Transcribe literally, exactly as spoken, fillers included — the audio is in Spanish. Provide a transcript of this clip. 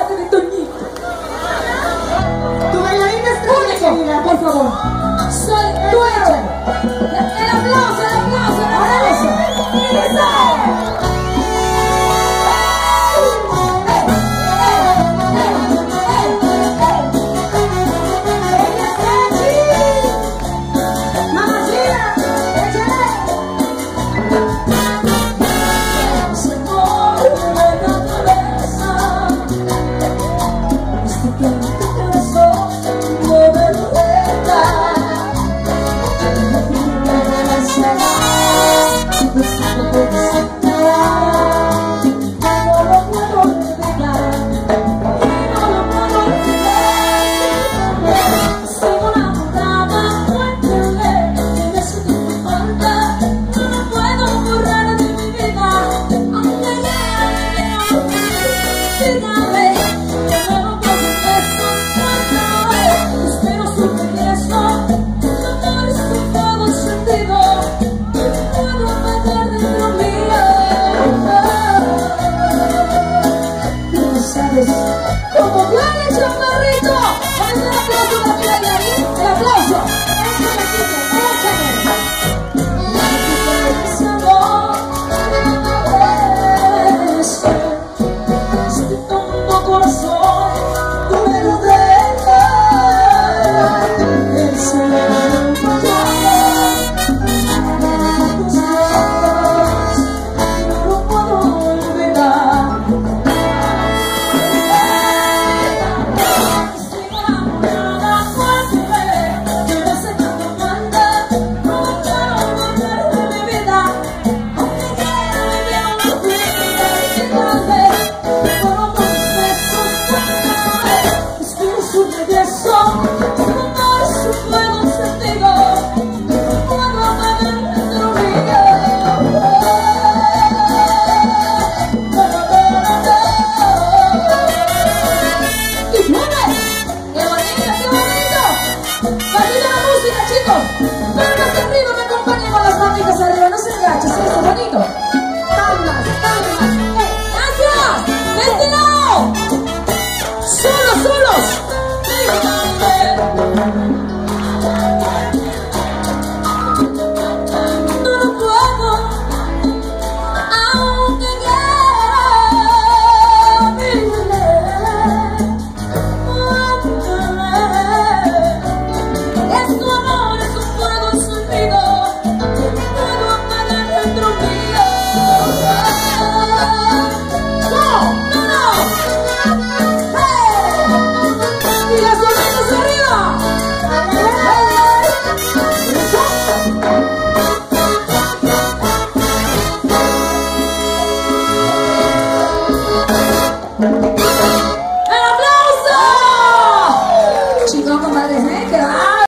parte de Toñito. Tu bailarina estrella, querida, por favor. Soy tu hecha. El aplauso, el aplauso, el aplauso. ¡Eso! Como plan el chaparrito, vamos a dar aplauso para mi bailarín, el aplauso. Este tonto corazón, tú me lo dejas. El cielo no lo puedo olvidar. Thank you.